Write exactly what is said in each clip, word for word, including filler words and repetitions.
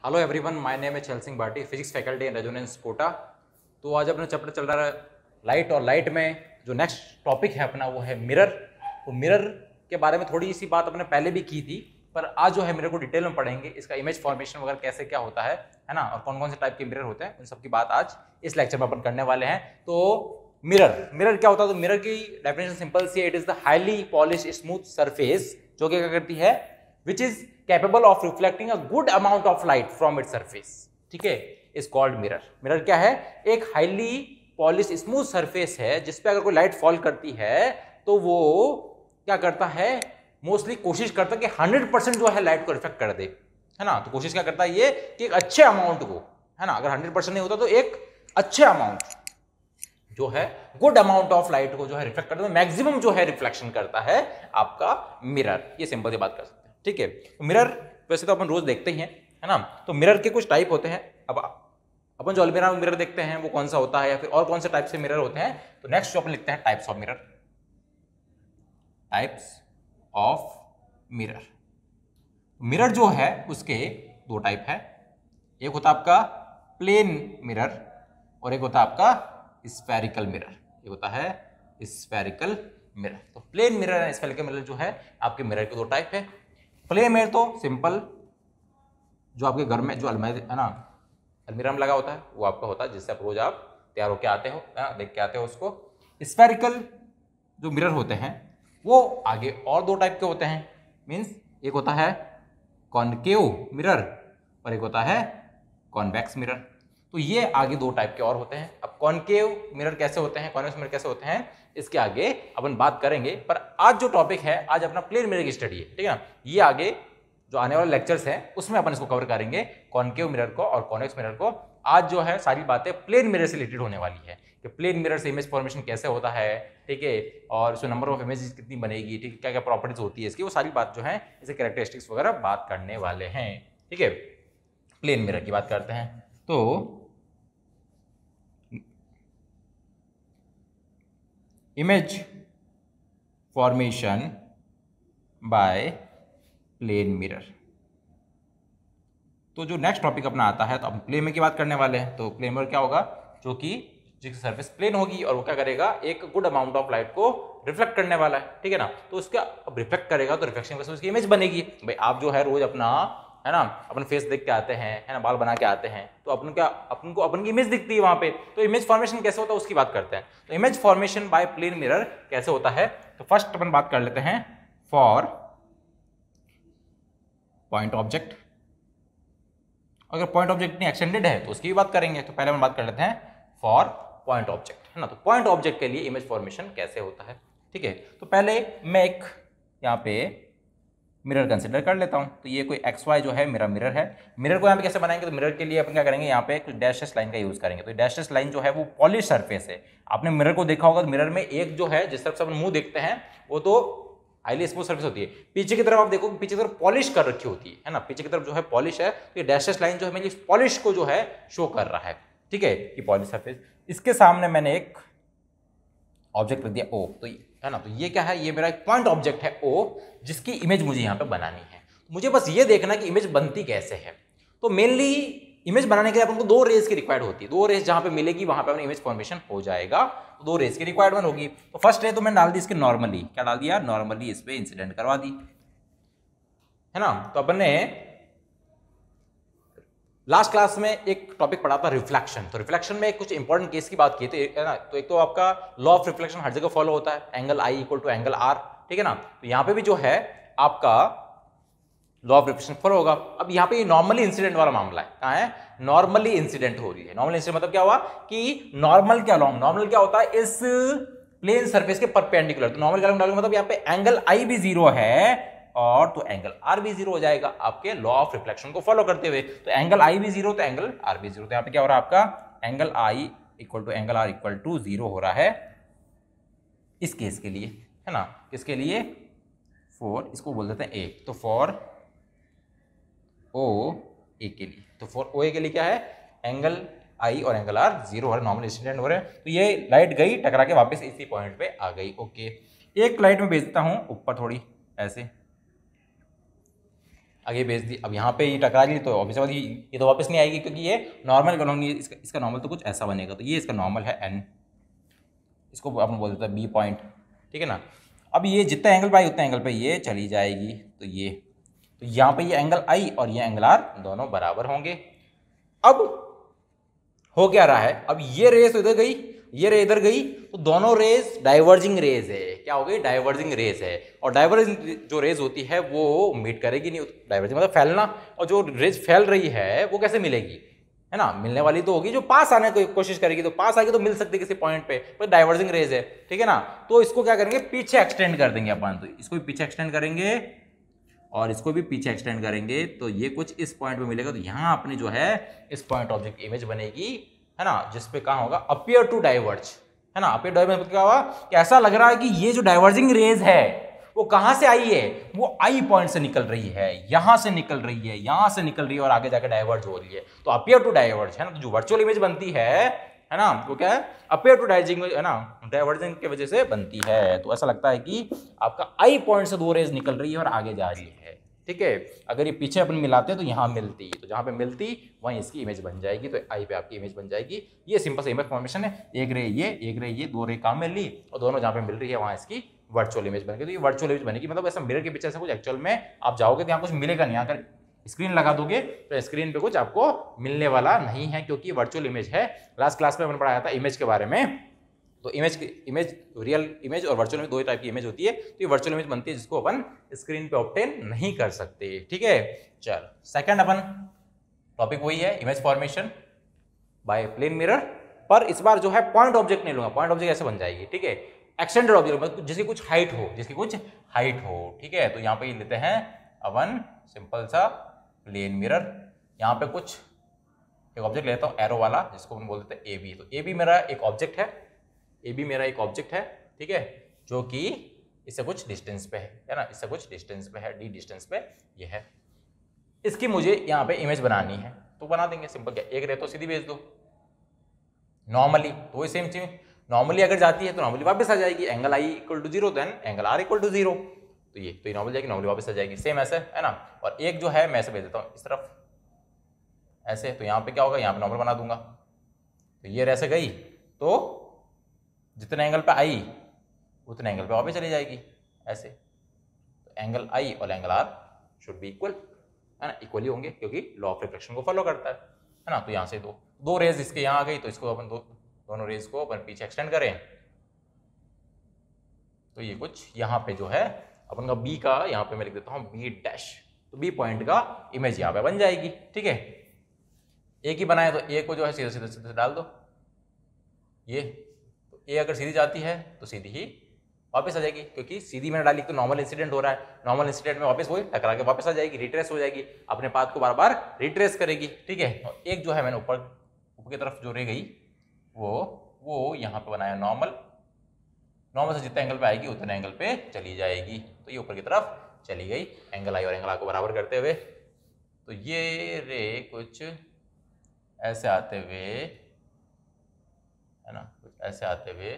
Hello everyone, my name है Chahal Singh Bhati, physics faculty in Resonance Kota. तो आज अपना चैप्टर चल रहा है लाइट, और लाइट में जो नेक्स्ट टॉपिक है अपना वो है मिरर। तो मिरर के बारे में थोड़ी सी बात अपने पहले भी की थी, पर आज जो है मिरर को डिटेल में पढ़ेंगे, इसका इमेज फॉर्मेशन वगैरह कैसे क्या होता है है ना, और कौन कौन से टाइप के मिरर होते हैं, उन सबकी बात आज इस लेक्चर में अपन करने वाले हैं। तो मिरर मिरर क्या होता है? तो मिरर की डेफिनेशन सिंपल सी है, it is the highly polish smooth surface जो क्या करती है, which is capable of reflecting a good amount of light from its surface, ठीक है, is called mirror। मिरर क्या है? एक हाईली पॉलिश स्मूथ सरफेस है जिसपे अगर कोई लाइट फॉल करती है तो वो क्या करता है, मोस्टली कोशिश करता है कि हंड्रेड परसेंट जो है लाइट को रिफ्लेक्ट कर दे, है ना। तो कोशिश क्या करता है ये कि एक अच्छे अमाउंट को, है ना, अगर हंड्रेड परसेंट नहीं होता तो एक अच्छे अमाउंट जो है, गुड अमाउंट ऑफ लाइट को जो है रिफ्लेक्ट करता है, मैक्सिमम जो है रिफ्लेक्शन करता है आपका मिरर। ये सिंपल सी बात कर सकते हैं, ठीक है। तो मिरर वैसे तो अपन रोज देखते ही हैं, है ना। तो मिरर के कुछ टाइप होते हैं। अब अपन जो अलमीरा में मिरर देखते हैं वो कौन सा होता है, या फिर और कौन से टाइप से मिरर होते हैं, तो नेक्स्ट जो अपन लिखते हैं types of mirror. Types of mirror, mirror जो है उसके दो टाइप है। एक होता है आपका प्लेन मिरर और एक होता है आपका स्फेरिकल मिरर। ये होता है स्फेरिकल मिरर। तो plane mirror and spherical mirror जो है आपके मिरर के दो टाइप है। प्लेन मिरर तो सिंपल जो आपके घर में जो अलमारी है ना, अलमीरा में लगा होता है, वो आपका होता है जिससे आप रोज आप तैयार होके आते हो, है ना, देख के आते हो उसको। स्फेरिकल जो मिरर होते हैं वो आगे और दो टाइप के होते हैं। मीन्स एक होता है कॉनकेव मिरर और एक होता है कॉन्वेक्स मिरर। तो ये आगे दो टाइप के और होते हैं। अब कॉनकेव मिरर कैसे होते हैं, कॉन्वेक्स मिरर कैसे होते हैं, इसके आगे अपन बात करेंगे। पर आज जो टॉपिक है, आज अपना प्लेन मिरर की स्टडी है, ठीक है ना। ये आगे जो आने वाले लेक्चर्स हैं उसमें अपन इसको कवर करेंगे, कॉनकेव मिरर को और कॉन्वेक्स मिरर को। आज जो है सारी बातें प्लेन मिरर से रिलेटेड होने वाली है कि प्लेन मिरर से इमेज फॉर्मेशन कैसे होता है, ठीक है, और इसमें नंबर ऑफ इमेजेस कितनी बनेगी, ठीक है, क्या क्या प्रॉपर्टीज होती है इसकी, वो सारी बात जो है इसे कैरेक्टरिस्टिक्स वगैरह बात करने वाले हैं, ठीक है। प्लेन मिरर की बात करते हैं। तो image formation by plane mirror. तो जो नेक्स्ट टॉपिक अपना आता है, तो हम प्लेन मिरर की बात करने वाले हैं। तो प्लेन मिरर क्या होगा, जो कि जिसकी सरफेस प्लेन होगी और वो क्या करेगा, एक गुड अमाउंट ऑफ लाइट को रिफ्लेक्ट करने वाला है, ठीक है ना। तो उसका अब रिफ्लेक्ट करेगा तो रिफ्लेक्शन की वजह से उसकी इमेज बनेगी। भाई आप जो है रोज अपना, है ना, अपन फेस देख के आते हैं, है ना, बाल बना के आते हैं, तो अपन क्या, अपन को अपन की इमेज दिखती है वहां पे। तो इमेज फॉर्मेशन कैसे होता है उसकी बात करते हैं। तो image formation by plane mirror कैसे होता है, तो फर्स्ट अपन बात कर लेते हैं फॉर पॉइंट ऑब्जेक्ट। अगर पॉइंट ऑब्जेक्ट इतनी एक्सटेंडेड है तो उसकी भी बात करेंगे। तो पहले हम बात कर लेते हैं फॉर पॉइंट ऑब्जेक्ट, है ना। तो पॉइंट ऑब्जेक्ट के लिए इमेज फॉर्मेशन कैसे होता है, ठीक है। तो पहले मैं एक यहाँ पे मिरर कंसिडर कर लेता हूँ। तो ये कोई एक्स वाई जो है मेरा मिरर है। मिरर को यहाँ पे कैसे बनाएंगे, तो मिरर के लिए अपन क्या करेंगे, यहाँ पे कुछ डैशेस लाइन का यूज करेंगे। तो डैशेस लाइन जो है वो पॉलिश सरफेस है। आपने मिरर को देखा होगा, तो मिरर में एक जो है जिस तरफ से अपन मुंह देखते हैं वो तो हाईली स्मूथ सर्फेस होती है। पीछे की तरफ आप देखो, पीछे की तरफ पॉलिश कर रखी होती है, है ना, पीछे की तरफ जो है पॉलिश है। तो ये डैशेस लाइन जो है मेरी पॉलिश को जो है शो कर रहा है, ठीक है, कि पॉलिश सरफेस। इसके सामने मैंने एक ऑब्जेक्ट रख दिया ओ, तो है ना, तो ये क्या है, ये मेरा एक पॉइंट ऑब्जेक्ट है ओ, जिसकी इमेज मुझे यहाँ पे बनानी है। मुझे बस ये देखना कि इमेज बनती कैसे है। तो मेनली इमेज बनाने के लिए अपन को दो रेज की रिक्वायर्ड होती है। दो रेज जहां पे मिलेगी वहां पे अपनी इमेज फॉर्मेशन हो जाएगा। तो दो रेज की रिक्वायरमेंट होगी। तो फर्स्ट रे तो मैंने डाल दी इसके नॉर्मली, क्या डाल दिया, नॉर्मली इस पे इंसिडेंट करवा दी, है ना। तो अपन ने लास्ट क्लास में एक टॉपिक पढ़ा था रिफ्लेक्शन। तो रिफ्लेक्शन में कुछ इंपॉर्टेंट केस की बात की थी, है ना। तो एक तो आपका लॉ ऑफ रिफ्लेक्शन हर जगह फॉलो होता है, angle i equal to angle r, ठीक है ना। तो यहां पे भी जो है आपका लॉ ऑफ रिफ्लेक्शन फॉलो होगा। अब यहाँ पे नॉर्मली इंसिडेंट वाला मामला है, कहाँ है, नॉर्मली इंसिडेंट हो रही है। नॉर्मल इंसिडेंट मतलब क्या हुआ कि नॉर्मल क्या लॉन्ग, नॉर्मल क्या होता है, इस प्लेन सरफेस के परपेंडिकुलर। तो नॉर्मल क्या मतलब यहाँ पे एंगल आई भी जीरो है और तो एंगल आर भी जीरो हो जाएगा आपके लॉ ऑफ रिफ्लेक्शन को फॉलो करते हुए। तो एंगल आई भी जीरो तो एंगल आर भी जीरो। तो यहाँ पे क्या हो रहा है आपका, angle i equal to angle r equal to zero हो रहा है इस केस के लिए, है ना। किसके लिए, फॉर, इसको बोल देते हैं ए। तो फॉर ओ ए के लिए, तो फॉर ओ ए के लिए क्या है, एंगल आई और एंगल आर जीरो हो रहा है, नॉर्मल इंसिडेंट हो रहे हैं। तो ये लाइट गई टकरा के वापस इसी पॉइंट पे आ गई, ओके। एक लाइट में भेजता हूं ऊपर थोड़ी ऐसे, आगे भेज दी, अब यहाँ पे ये टकरा गई तो ऑब्वियसली ये तो वापस नहीं आएगी, क्योंकि ये नॉर्मल कॉलोनी, इसका इसका नॉर्मल तो कुछ ऐसा बनेगा, तो ये इसका नॉर्मल है एन, इसको अपन बोल देते हैं बी पॉइंट, ठीक है ना। अब ये जितना एंगल पे आई उतना एंगल पे ये चली जाएगी, तो ये तो यहाँ पे ये एंगल आई और ये एंगल आर दोनों बराबर होंगे। अब हो क्या रहा है, अब ये रेस इधर गई, ये रे इधर गई, तो दोनों रेस डाइवर्जिंग रेस है। क्या हो गई? डाइवर्जिंग रेस है। और डाइवर्जिंग जो रेस होती है वो मीट करेगी नहीं, डाइवर्जिंग मतलब फैलना, और जो रेस फैल रही है वो कैसे मिलेगी, है ना, मिलने वाली तो होगी जो पास आने की कोशिश करेगी, तो पास आएगी तो मिल सकती है किसी पॉइंट पे, पर डाइवर्जिंग रेस है, ठीक है ना। तो इसको क्या करेंगे, पीछे एक्सटेंड कर देंगे अपन, तो इसको भी पीछे एक्सटेंड करेंगे और इसको भी पीछे एक्सटेंड करेंगे, तो ये कुछ इस पॉइंट पे मिलेगा। तो यहां अपनी जो है इस पॉइंट ऑब्जेक्ट इमेज बनेगी, है ना, जिसपे कहां होगा अपियर टू डाइवर्ज, है ना। अपियर डाइवर्ज क्या हुआ कि ऐसा लग रहा है कि ये जो डाइवर्जिंग रेज है वो कहां से आई है, वो आई पॉइंट से निकल रही है, यहां से निकल रही है, यहां से निकल रही है और आगे जाकर डाइवर्ज हो रही है, तो अपियर टू डाइवर्ज, है ना। तो जो वर्चुअल इमेज बनती है है ना, वो क्या है, अपियर टू डाइवर्जिंग, है ना, डाइवर्जिंग की वजह से बनती है। तो ऐसा लगता है कि आपका आई पॉइंट से दो रेज निकल रही है और आगे जा रही है, ठीक है। अगर ये पीछे अपन मिलाते तो यहाँ मिलती, तो जहाँ पे मिलती वहीं इसकी इमेज बन जाएगी, तो आई पे आपकी इमेज बन जाएगी। ये सिंपल सा इमेज फॉर्मेशन है, एक रे ये, एक रे ये, दो रे काम में ली और दोनों जहाँ पे मिल रही है वहाँ इसकी वर्चुअल इमेज बन गई। तो ये वर्चुअल इमेज बनेगी, मतलब ऐसा मिरर के पीछे ऐसा कुछ एक्चुअल में आप जाओगे तो यहाँ कुछ मिलेगा नहीं, अगर स्क्रीन लगा दोगे तो स्क्रीन पे कुछ आपको मिलने वाला नहीं है, क्योंकि वर्चुअल इमेज है। लास्ट क्लास में मैंने पढ़ाया था इमेज के बारे में, तो इमेज इमेज रियल इमेज और वर्चुअल इमेज दो ही टाइप की इमेज होती है। तो ये वर्चुअल इमेज बनती है जिसको अपन स्क्रीन पे ऑब्टेन नहीं कर सकते, ठीक है। चल सेकंड अपन टॉपिक वही है, image formation by plane mirror, पर इस बार जो है पॉइंट ऑब्जेक्ट नहीं लूंगा। पॉइंट ऑब्जेक्ट ऐसे बन जाएगी, ठीक है, एक्सटेंडेड ऑब्जेक्ट जिसकी कुछ हाइट हो, जिसकी कुछ हाइट हो, ठीक है। तो यहाँ पे लेते हैं अपन सिंपल सा प्लेन मिरर, यहाँ पे कुछ एक ऑब्जेक्ट लेता हूँ एरो वाला, जिसको हम बोल देते हैं ए बी। तो ए बी मेरा एक ऑब्जेक्ट है, ए बी मेरा एक ऑब्जेक्ट है, ठीक है, जो कि इससे कुछ डिस्टेंस पे है, है ना, इससे कुछ डिस्टेंस पे है, डी डिस्टेंस पे ये है। इसकी मुझे यहाँ पे इमेज बनानी है, तो बना देंगे सिंपल, क्या एक रहे तो सीधी भेज दो नॉर्मली, तो वही सेम चीज नॉर्मली अगर जाती है तो नॉर्मली वापस आ जाएगी, angle i equal to zero then angle r equal to zero, तो ये तो ये नॉर्मल जाएगी, नॉर्मली वापस आ जाएगी, सेम ऐसे, है ना। और एक जो है मैं ऐसे भेज देता हूँ इस तरफ ऐसे, तो यहाँ पे क्या होगा, यहाँ पे नॉर्मल बना दूंगा, तो ये ऐसे गई, तो जितने एंगल पे आई उतने एंगल पे वापस चली जाएगी ऐसे, तो एंगल आई और angle r should be equal, है ना, इक्वली होंगे, क्योंकि लॉ ऑफ रिफ्लेक्शन को फॉलो करता है, है ना। तो यहाँ से दो दो रेज इसके यहाँ आ गई, तो इसको अपन दो दोनों रेज को अपन पीछे एक्सटेंड करें, तो ये कुछ यहाँ पे जो है अपन का बी का, यहाँ पे मैं लिख देता हूँ बी डैश, तो बी पॉइंट का इमेज यहाँ पे बन जाएगी, ठीक है। एक ही बनाए तो ए को जो है सीधे सीधे सीधे डाल दो, ये ए अगर सीधी जाती है तो सीधी ही वापस आ जाएगी, क्योंकि सीधी मैंने डाली तो नॉर्मल इंसिडेंट हो रहा है, नॉर्मल इंसिडेंट में वापस वही टकरा के वापस आ जाएगी, रिट्रेस हो जाएगी, अपने पाथ को बार बार रिट्रेस करेगी, ठीक है। और एक जो है मैंने ऊपर ऊपर की तरफ जो रह गई वो वो यहाँ पे बनाया नॉर्मल, नॉर्मल से जितने एंगल पे आएगी उतने एंगल पे चली जाएगी, तो ये ऊपर की तरफ चली गई एंगल आई और एंगल आर को बराबर करते हुए। तो ये रे कुछ ऐसे आते हुए, है ना, कुछ ऐसे आते हुए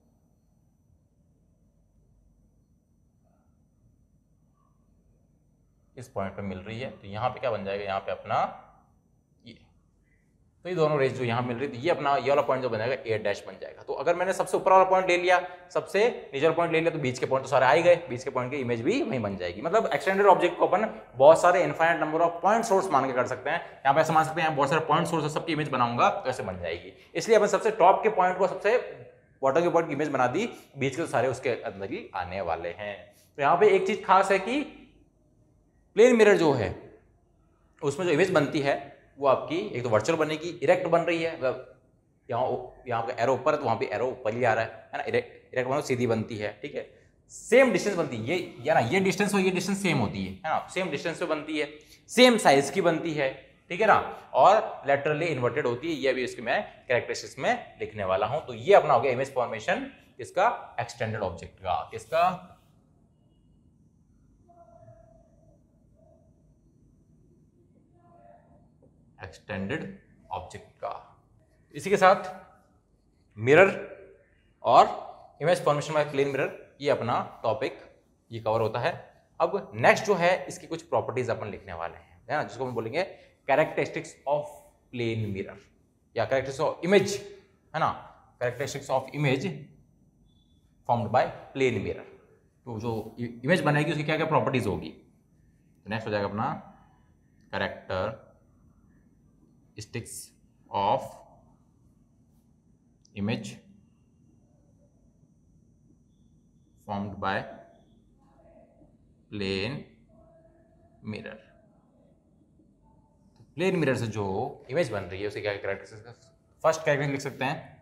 इस पॉइंट पे मिल रही है, तो यहाँ पे क्या बन जाएगा, यहाँ पे अपना ये, तो ये दोनों रेज जो यहाँ मिल रही थी, ये अपना ये वाला पॉइंट जो बन जाएगा ए डैश बन जाएगा। तो अगर मैंने सबसे ऊपर वाला पॉइंट ले लिया, सबसे नीचे वाला पॉइंट ले लिया, तो बीच के पॉइंट तो सारे आ ही गए, बीच के पॉइंट की इमेज भी वहीं बन जाएगी। मतलब एक्सटेंडेड ऑब्जेक्ट को अपन बहुत सारे infinite number of point source मान के कर सकते हैं, यहाँ पे ऐसे मान सकते हैं बहुत सारे पॉइंट सोर्स सबकी इमेज बनाऊंगा तो ऐसे बन जाएगी। इसलिए अपन सबसे टॉप के पॉइंट को सबसे बॉटम के पॉइंट की इमेज बना दी, बीच के तो सारे उसके अंदर ही आने वाले हैं। तो यहाँ पे एक चीज खास है कि प्लेन मिरर जो है उसमें जो इमेज बनती है वो आपकी एक तो वर्चुअल बनेगी, इरेक्ट बन रही है, यहाँ यहाँ का एरो ऊपर है तो वहाँ पे एरो ऊपर ही आ रहा है, है ना, इरेक्ट इरेक्ट बनो सीधी बनती है, ठीक है। सेम डिस्टेंस बनती है, ये या ना ये डिस्टेंस और ये डिस्टेंस सेम होती है, है ना, सेम डिस्टेंस पे बनती है, सेम साइज की बनती है, ठीक है ना, और लेटरली इन्वर्टेड होती है। ये अभी इसकी मैं कैरेक्टरिस्टिक्स में लिखने वाला हूं। तो ये अपना हो गया इमेज फॉर्मेशन किसका, एक्सटेंडेड ऑब्जेक्ट का, किसका, एक्सटेंडेड ऑब्जेक्ट का। इसी के साथ मिरर और image formation by plane mirror, ये अपना टॉपिक ये कवर होता है। अब नेक्स्ट जो है इसकी कुछ प्रॉपर्टीज अपन लिखने वाले हैं, है ना, जिसको हम बोलेंगे कैरेक्टरिस्टिक्स ऑफ प्लेन मिरर या कैरेक्टरिस्टिक्स ऑफ इमेज, है ना, characteristics of image formed by plane mirror. तो जो इमेज बनेगी उसकी क्या क्या प्रॉपर्टीज होगी, तो नेक्स्ट हो जाएगा अपना characteristics of image formed by plane mirror. Plane mirror से जो इमेज बन रही है उसे क्या कैरेक्टरिस्टिक्स, फर्स्ट कैरेक्टरिस्टिक लिख सकते हैं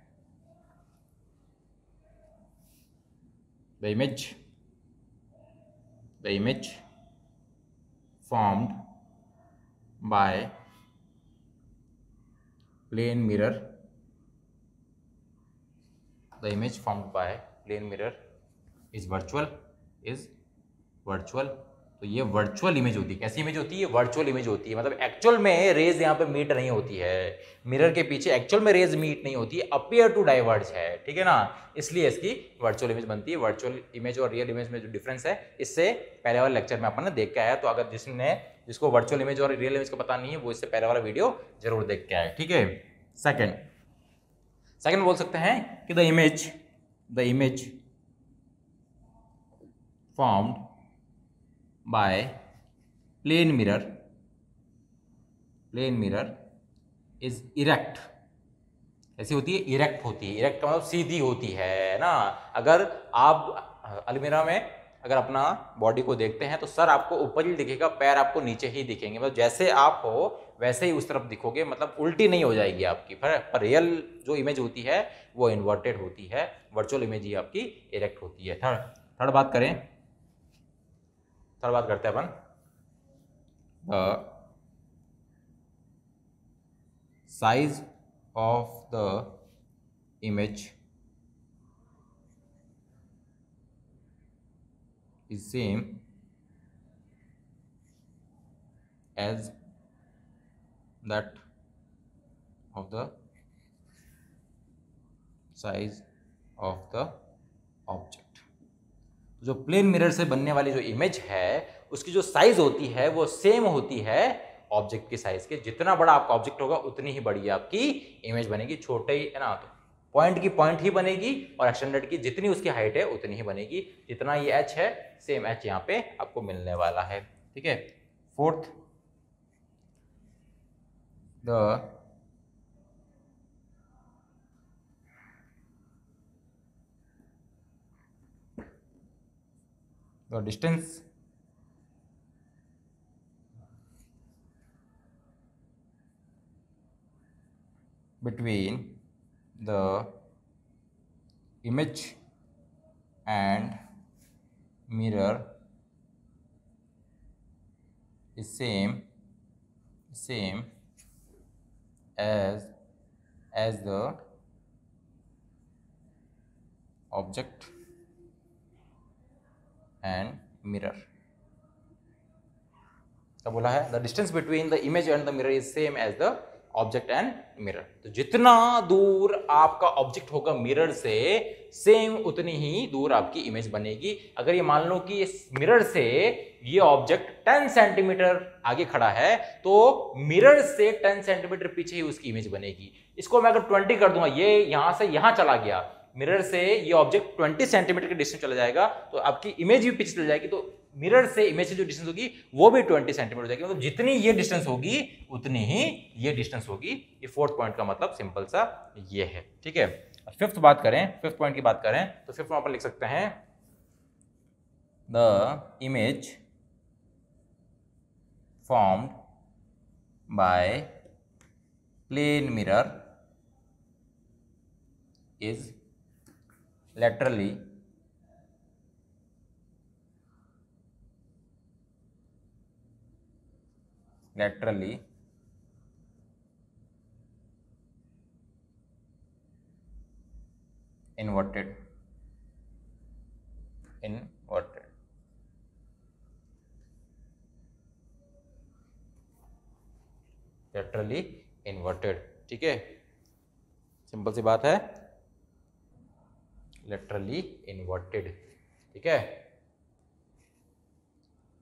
the image the image formed by plane mirror the image formed by plane mirror is virtual is virtual. तो ये वर्चुअल इमेज होती है। कैसी इमेज होती है? वर्चुअल इमेज होती है, मतलब एक्चुअल में रेज यहाँ पे मीट नहीं होती है, मिरर के पीछे एक्चुअल में रेज मीट नहीं होती है, अपीयर टू डाइवर्ज है, ठीक है ना, इसलिए इसकी वर्चुअल इमेज बनती है। वर्चुअल इमेज और रियल इमेज में जो डिफरेंस है इससे पहले वाले लेक्चर में अपन ने देख के आया, तो अगर जिसने जिसको वर्चुअल इमेज और रियल इमेज का पता नहीं है वो इससे पहले वाला वीडियो जरूर देख के आए, ठीक है। सेकेंड सेकेंड बोल सकते हैं कि the image the image formed by plane mirror plane mirror is erect। ऐसी होती है, इरेक्ट होती है। इरेक्ट का मतलब सीधी होती है ना। अगर आप अलमीरा में अगर अपना बॉडी को देखते हैं तो सर आपको ऊपर ही दिखेगा, पैर आपको नीचे ही दिखेंगे, मतलब जैसे आप हो वैसे ही उस तरफ दिखोगे, मतलब उल्टी नहीं हो जाएगी आपकी। पर, पर रियल जो इमेज होती है वो इन्वर्टेड होती है, वर्चुअल इमेज ही आपकी इरेक्ट होती है। थर्ड थर्ड बात करें थर्ड बात करते हैं अपन the size of the image is same as that of the size of the object. जो प्लेन मिरर से बनने वाली जो इमेज है उसकी जो साइज होती है वो सेम होती है ऑब्जेक्ट की साइज के। जितना बड़ा आपका ऑब्जेक्ट होगा उतनी ही बड़ी आपकी इमेज बनेगी। छोटे ही है ना, तो पॉइंट की पॉइंट ही बनेगी और एक्सटेंडेड की जितनी उसकी हाइट है उतनी ही बनेगी। जितना ये एच है सेम एच यहाँ पे आपको मिलने वाला है, ठीक है। Fourth the the distance between the image and mirror is same same as as the object and mirror. क्या बोला है? The distance between the image and the mirror is same as the object and mirror. तो जितना दूर आपका object होगा mirror से same उतनी ही दूर आपकी इमेज बनेगी। अगर ये मान लो कि इस मिरर से ये ऑब्जेक्ट टेन सेंटीमीटर आगे खड़ा है तो मिरर से टेन सेंटीमीटर पीछे ही उसकी इमेज बनेगी। इसको मैं अगर ट्वेंटी कर दूंगा, ये यहां से यहां चला गया, मिरर से ये ऑब्जेक्ट ट्वेंटी सेंटीमीटर के डिस्टेंस चला जाएगा तो आपकी इमेज भी पीछे चली जाएगी, तो मिरर से इमेज से जो डिस्टेंस होगी वो भी ट्वेंटी सेंटीमीटर हो जाएगी। मतलब जितनी ये डिस्टेंस होगी उतनी ही ये डिस्टेंस होगी। ये फोर्थ पॉइंट का मतलब सिंपल सा ये है, ठीक है। फिफ्थ बात करें फिफ्थ पॉइंट की बात करें तो फिफ्थ में अपन लिख सकते हैं the image formed by plane mirror is laterally laterally inverted inverted laterally inverted, ठीक है। सिंपल सी बात है, laterally inverted, ठीक है।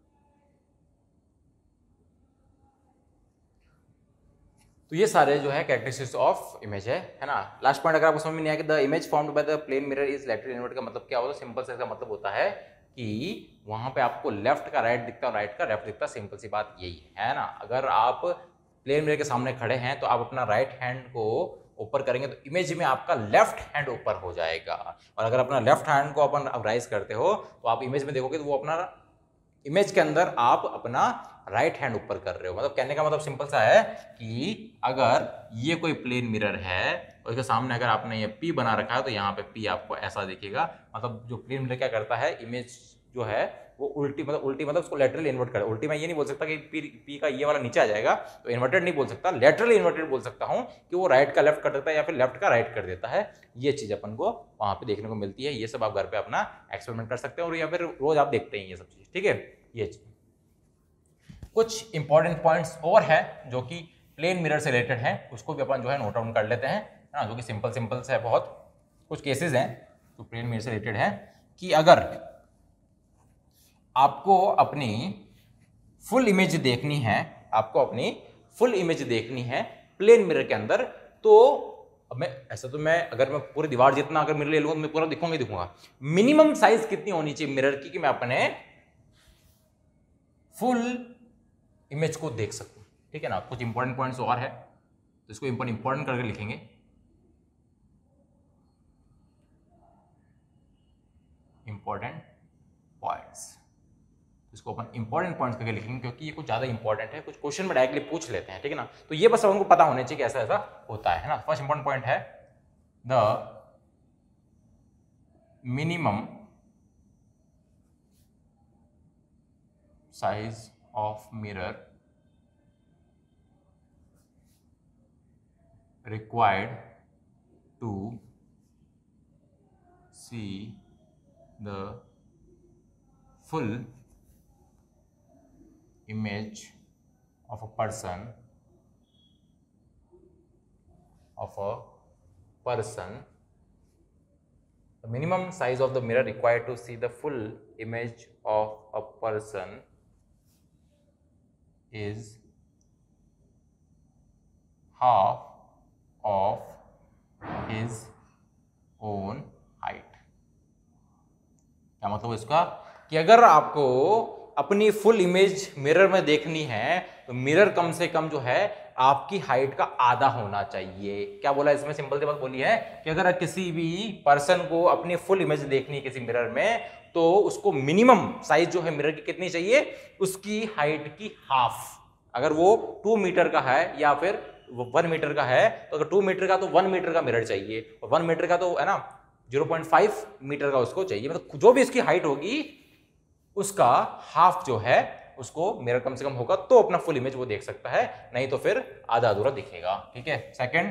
तो ये सारे जो है कैरेक्टरिस्टिक्स ऑफ इमेज है है ना। लास्ट पॉइंट अगर आपको समझ में नहीं आया कि the image formed by the plane mirror is lateral invert का मतलब क्या होता है, सिंपल से इसका मतलब होता है कि वहां पे आपको लेफ्ट का राइट दिखता है, राइट का लेफ्ट दिखता है, सिंपल सी बात यही है ना। अगर आप प्लेन मिरर के सामने खड़े हैं तो आप अपना राइट हैंड को ऊपर करेंगे तो इमेज में आपका लेफ्ट हैंड ऊपर हो जाएगा, और अगर अपना लेफ्ट हैंड को अपन राइज करते हो तो आप इमेज में देखोगे तो वो अपना इमेज के अंदर आप अपना राइट हैंड ऊपर कर रहे हो। मतलब कहने का मतलब सिंपल सा है कि अगर ये कोई प्लेन मिरर है और इसके सामने अगर आपने ये P बना रखा है तो यहाँ पे P आपको ऐसा दिखेगा। मतलब जो प्लेन मिरर क्या करता है, इमेज जो है वो उल्टी मतलब उल्टी मतलब उसको लेटरली इन्वर्ट कर, उल्टी मैं ये नहीं बोल सकता कि पी पी का ये वाला नीचे आ जाएगा तो इन्वर्टेड नहीं बोल सकता, लेटरली इन्वर्टेड बोल सकता हूँ कि वो राइट का लेफ्ट कर देता है या फिर लेफ्ट का राइट कर देता है। ये चीज अपन को वहां पे देखने को मिलती है। ये सब आप घर पे अपना एक्सपेरिमेंट कर सकते हैं और या फिर रोज आप देखते हैं ये सब चीज, ठीक है। ये चीज कुछ इंपॉर्टेंट पॉइंट्स और है जो कि प्लेन मिरर से रिलेटेड है, उसको भी अपन जो है नोट डाउन कर लेते हैं ना, जो कि सिंपल सिंपल से है बहुत। कुछ केसेस हैं जो प्लेन मिरर से रिलेटेड है कि अगर आपको अपनी फुल इमेज देखनी है, आपको अपनी फुल इमेज देखनी है प्लेन मिरर के अंदर, तो अब मैं ऐसा तो मैं अगर मैं पूरी दीवार जितना अगर मिरर ले लूंगा तो मैं पूरा दिखूंगा ही दिखूंगा। मिनिमम साइज कितनी होनी चाहिए मिरर की कि मैं अपने फुल इमेज को देख सकूं, ठीक है ना। कुछ इंपॉर्टेंट पॉइंट्स और है तो इसको इंपॉर्टेंट करके लिखेंगे। इंपॉर्टेंट पॉइंट्स, इसको अपन इंपॉर्टेंट पॉइंट्स करके लिखेंगे क्योंकि ये कुछ ज्यादा इंपॉर्टेंट है, कुछ क्वेश्चन में डायरेक्टली पूछ लेते हैं, ठीक है ना। तो ये बस हमको पता होने चाहिए कि ऐसा ऐसा होता है ना। फर्स्ट इंपॉर्टेंट पॉइंट है the minimum size of mirror required to see the full image of a person of a person the minimum size of the mirror required to see the full image of a person is half of his own height। क्या मतलब इसका कि अगर आपको अपनी full image mirror में देखनी है तो मिरर कम से कम जो है आपकी हाइट का आधा होना चाहिए। क्या बोला इसमें, सिंपल सी बात बोली है कि अगर किसी भी पर्सन को अपनी फुल इमेज देखनी है किसी मिरर में तो उसको मिनिमम साइज जो है मिरर की कितनी चाहिए, उसकी हाइट की हाफ। अगर वो टू मीटर का है या फिर वन मीटर का है तो अगर टू मीटर का तो वन मीटर का मिरर चाहिए, और वन मीटर का तो है ना ज़ीरो पॉइंट फाइव मीटर का उसको चाहिए। मतलब जो भी इसकी हाइट होगी उसका हाफ जो है उसको मिरर कम से कम होगा तो अपना फुल इमेज वो देख सकता है, नहीं तो फिर आधा अधूरा दिखेगा, ठीक है। Second,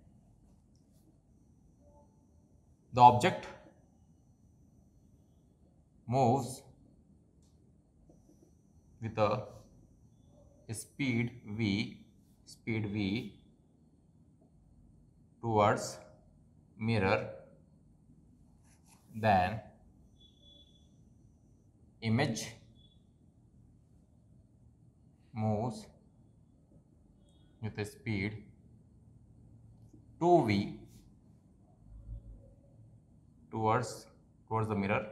the object moves with a speed v speed v towards mirror, then image moves with a speed two v towards towards the mirror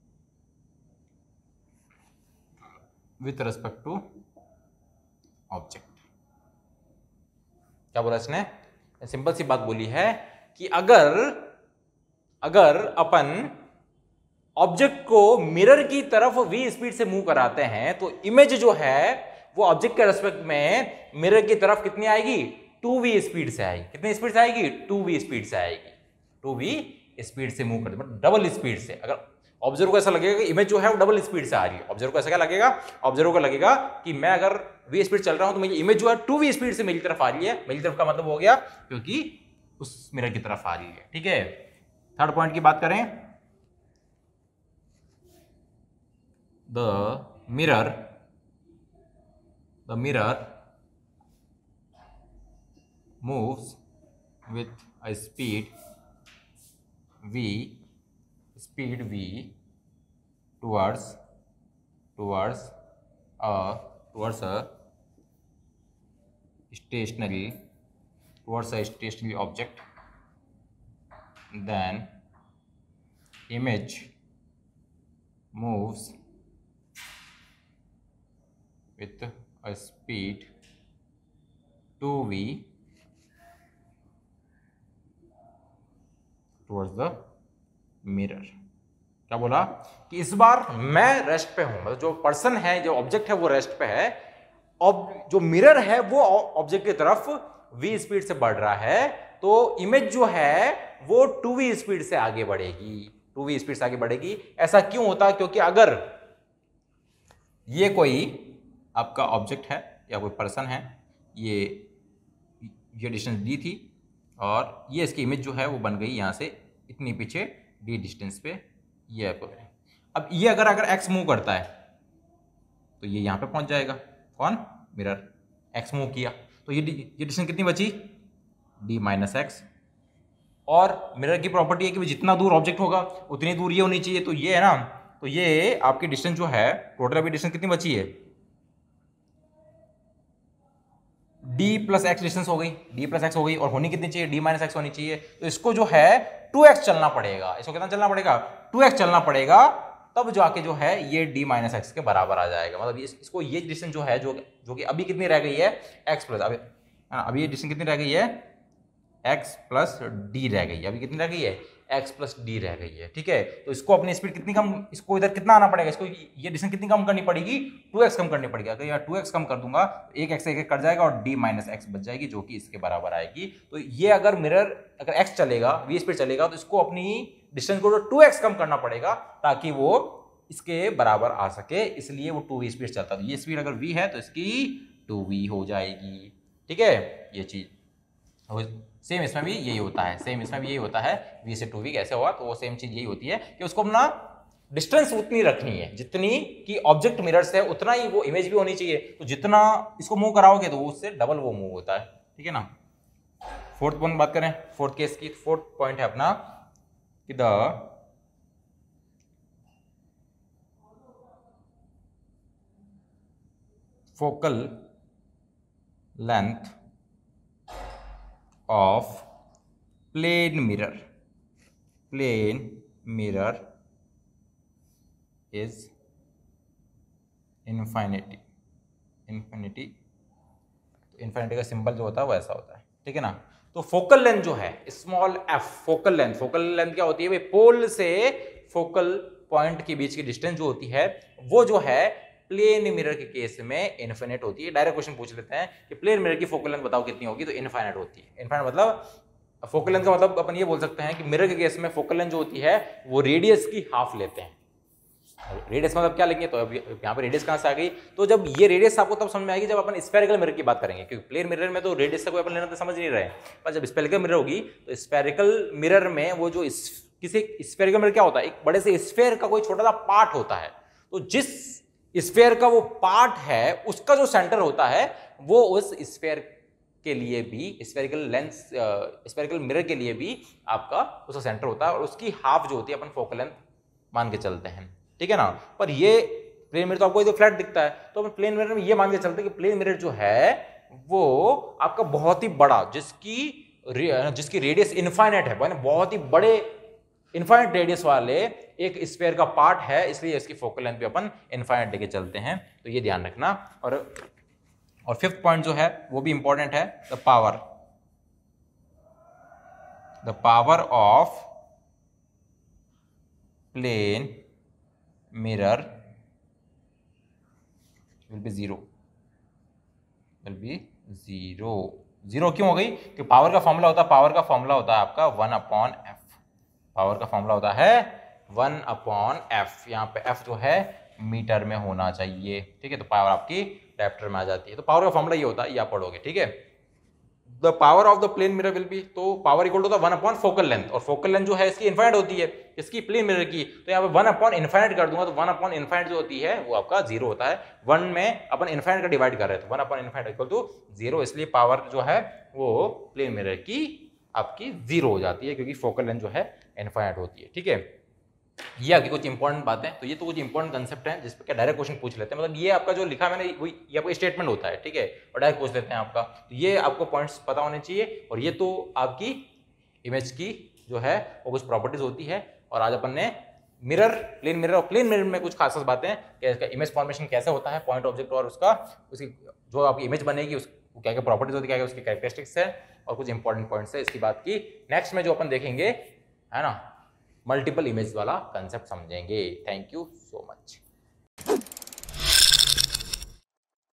with respect to object। क्या बोला इसने, सिंपल सी बात बोली है कि अगर अगर अपन ऑब्जेक्ट को मिरर की तरफ v स्पीड से मूव कराते हैं तो इमेज जो है वो ऑब्जेक्ट के रेस्पेक्ट में मिरर की तरफ कितनी आएगी, टू वी स्पीड से आएगी। कितनी स्पीड से आएगी, टू वी स्पीड से आएगी। टू वी स्पीड से मूव करते मतलब डबल स्पीड से। अगर ऑब्जर्वर को ऐसा लगेगा कि इमेज जो है वो डबल स्पीड से आ रही है, ऑब्जर्वर को ऐसा क्या लगेगा, ऑब्जर्वर को लगेगा कि मैं अगर वी स्पीड चल रहा हूं तो मेरी इमेज जो है टू वी स्पीड से मेरी तरफ आ रही है। मेरी तरफ का मतलब हो गया क्योंकि उस मिरर की तरफ आ रही है, ठीक है। थर्ड पॉइंट की बात करें, the mirror the mirror moves with a speed v speed v towards towards a towards a stationary towards a stationary object, then image moves with a speed two v towards the mirror। क्या बोला कि इस बार मैं rest पे हूं, मतलब जो person है, जो ऑब्जेक्ट है वो रेस्ट पे है, और जो मिरर है वो ऑब्जेक्ट की तरफ v स्पीड से बढ़ रहा है, तो इमेज जो है वो टू v स्पीड से आगे बढ़ेगी, टू v स्पीड से आगे बढ़ेगी। ऐसा क्यों होता? क्योंकि अगर ये कोई आपका ऑब्जेक्ट है या कोई पर्सन है, ये ये डिस्टेंस d थी और ये इसकी इमेज जो है वो बन गई यहाँ से इतनी पीछे d डिस्टेंस पे, ये है। अब ये अगर अगर x मूव करता है तो ये यहाँ पे पहुंच जाएगा, कौन? मिरर। x मूव किया तो ये ये डिस्टेंस कितनी बची? d minus x. और मिरर की प्रॉपर्टी है कि जितना दूर ऑब्जेक्ट होगा उतनी दूर ये होनी चाहिए, तो ये है ना, तो ये आपकी डिस्टेंस जो है टोटल अभी डिस्टेंस कितनी बची है? d प्लस एक्स डिस्टेंस हो गई, d प्लस एक्स हो गई, और होनी कितनी चाहिए? d माइनस एक्स होनी चाहिए। तो इसको जो है टू एक्स चलना पड़ेगा, इसको कितना चलना पड़ेगा? टू एक्स चलना पड़ेगा, तब जाके जो है ये d माइनस एक्स के बराबर आ जाएगा। मतलब इस, इसको ये डिस्टेंस जो है, जो जो कि अभी कितनी रह गई है? x प्लस, अभी अभी ये डिस्टेंस कितनी रह गई है? x प्लस d रह गई है, अभी कितनी रह गई है? x प्लस d रह गई है, ठीक है। तो इसको अपनी स्पीड कितनी कम, इसको इधर कितना आना पड़ेगा? इसको ये डिस्टेंस कितनी कम करनी पड़ेगी? टू एक्स कम करनी पड़ेगी। अगर यार टू एक्स कम कर दूंगा तो एक एक्स एक एक कट जाएगा और d माइनस एक्स बच जाएगी, जो कि इसके बराबर आएगी। तो ये अगर मिरर अगर x चलेगा, v स्पीड चलेगा, तो इसको अपनी डिस्टेंस को टू एक्स कम करना पड़ेगा ताकि वो इसके बराबर आ सके, इसलिए वो टू v स्पीड चलता है। तो ये स्पीड अगर v है तो इसकी टू v हो जाएगी, ठीक है। ये चीज सेम इसमें भी यही होता है, सेम इसमें भी यही होता है। v से टू v कैसे हुआ? तो वो सेम चीज यही होती है कि उसको अपना डिस्टेंस उतनी रखनी है जितनी कि ऑब्जेक्ट मिरर से है, उतना ही वो इमेज भी होनी चाहिए। तो जितना इसको मूव कराओगे तो उससे डबल वो मूव होता है, ठीक है ना। फोर्थ पॉइंट बात करें, फोर्थ केस की। फोर्थ पॉइंट है अपना कि the focal length of plane mirror plane mirror is infinity infinity तो इन्फिनिटी का सिंबल जो होता है वो ऐसा होता है, ठीक है ना। तो फोकल लेंथ जो है small f, focal length, focal length क्या होती है भाई? पोल से फोकल पॉइंट के बीच की डिस्टेंस जो होती है वो जो है प्लेन मिरर के केस में इनफिनिट होती है। डायरेक्ट क्वेश्चन पूछ लेते हैं कि प्लेन मिरर की फोकल लेंथ बताओ कितनी होगी, तो इनफाइनाइट होती है। इनफाइनाइट मतलब फोकल लेंथ का मतलब अपन ये बोल सकते हैं कि मिरर के केस में फोकल लेंथ जो होती है वो रेडियस की हाफ लेते हैं। रेडियस मतलब क्या लेंगे? तो अब यहाँ पे रेडियस कहाँ से आ गई? तो जब ये रेडियस आपको तब समझ में आएगी जब अपन स्फेरिकल मिरर की बात करेंगे, क्योंकि प्लेन मिरर में तो रेडियस से कोई अपन लेना तो समझ नहीं रहे, पर जब स्फेरिकल मिरर होगी तो स्फेरिकल मिरर में वो जो किसी स्फेरिकल मिरर क्या होता है? एक बड़े से स्फेयर का कोई छोटा सा पार्ट होता है, तो जिस स्फेयर का वो पार्ट है उसका जो सेंटर होता है वो उस स्फेयर के लिए भी, स्फेरिकल लेंस स्फेरिकल मिरर के लिए भी आपका उसका सेंटर होता है, और उसकी हाफ जो होती है अपन फोकल लेंथ मान के चलते हैं, ठीक है ना। पर ये प्लेन मिरर तो आपको फ्लैट दिखता है, तो अपन प्लेन मिरर में ये मान के चलते हैं कि प्लेन मिरर जो है वो आपका बहुत ही बड़ा, जिसकी जिसकी रेडियस इनफाइनाइट है, बहुत ही बड़े इनफाइनाइट रेडियस वाले एक स्फेयर का पार्ट है, इसलिए इसकी फोकल लेंथ भी अपन इनफाइनाइट लेके चलते हैं। तो ये ध्यान रखना। और और फिफ्थ पॉइंट जो है वो भी इंपॉर्टेंट है, the power the power of plane mirror will be zero will be zero zero क्यों हो गई? कि पावर का फॉर्मूला होता है पावर का फॉर्मूला होता है आपका वन अपॉन एफ। पावर का फॉर्मूला होता है वन अपॉन एफ। यहाँ पे एफ जो है मीटर में होना चाहिए, ठीक है। तो पावर आपकी डायप्टर में आ जाती है। तो पावर का फॉर्मूला ये होता है, ये आप पढ़ोगे, ठीक है। The power of the plane mirror will be, तो power equal to the one upon focal length, और फोकल लेंथ जो है इसकी इनफाइनाइट होती है, इसकी प्लेन मिरर की। तो यहाँ पे वन अपॉन इनफाइनाइट कर दूंगा, तो वन अपॉन इनफाइनाइट जो होती है वो आपका जीरो होता है। वन में अपन इनफाइनाइट का डिवाइड कर रहे हैं, तो one upon infinite equal to zero, इसलिए पावर जो है वो प्लेन मिरर की आपकी जीरो हो जाती है, क्योंकि फोकल लेंथ जो है इनफाइनाइट होती है, ठीक है। ये आपकी कुछ इंपॉर्टेंट बातें। तो ये तो कुछ इंपॉर्टेंट कंसेप्ट है जिस पर क्या डायरेक्ट क्वेश्चन पूछ लेते हैं। मतलब ये आपका जो लिखा मैंने वही ये आपका स्टेटमेंट होता है, ठीक है, और डायरेक्ट पूछ लेते हैं आपका। तो ये आपको पॉइंट्स पता होने चाहिए। और ये तो आपकी इमेज की जो है वो कुछ प्रॉपर्टीज होती है। और आज अपन ने मिरर, प्लेन मिरर और प्लेन मिरर में कुछ खास खास बातें कि इसका इमेज फॉर्मेशन कैसे होता है, पॉइंट ऑब्जेक्ट और उसका उसकी जो आपकी इमेज बनेगी उस क्या क्या प्रॉपर्टीज होती है, क्या क्या उसकी कैरेक्टरिस्टिक्स है, और कुछ इंपॉर्टेंट पॉइंट्स है इसकी बात की। नेक्स्ट में जो अपन देखेंगे है ना, मल्टीपल इमेज वाला कंसेप्ट समझेंगे। Thank you so much.